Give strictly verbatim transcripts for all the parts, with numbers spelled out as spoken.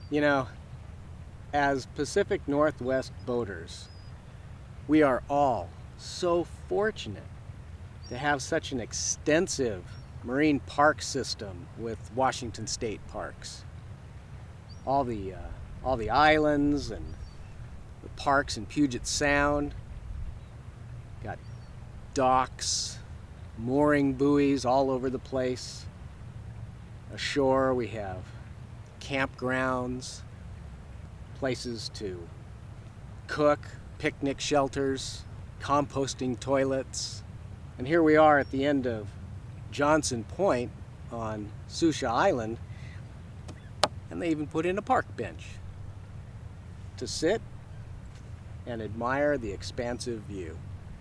You know, as Pacific Northwest boaters, we are all so fortunate to have such an extensive marine park system with Washington State Parks. All the, uh, all the islands and the parks in Puget Sound, got docks, mooring buoys all over the place. Ashore we have campgrounds, places to cook, picnic shelters, composting toilets. And here we are at the end of Johnson Point on Susha Island, and they even put in a park bench to sit and admire the expansive view.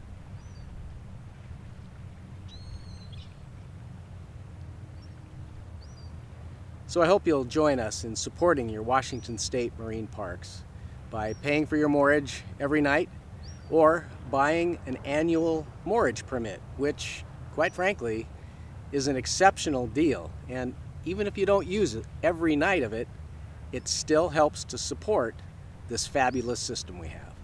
So I hope you'll join us in supporting your Washington State Marine Parks by paying for your moorage every night or buying an annual moorage permit, which, quite frankly, is an exceptional deal. And even if you don't use it every night of it, it still helps to support this fabulous system we have.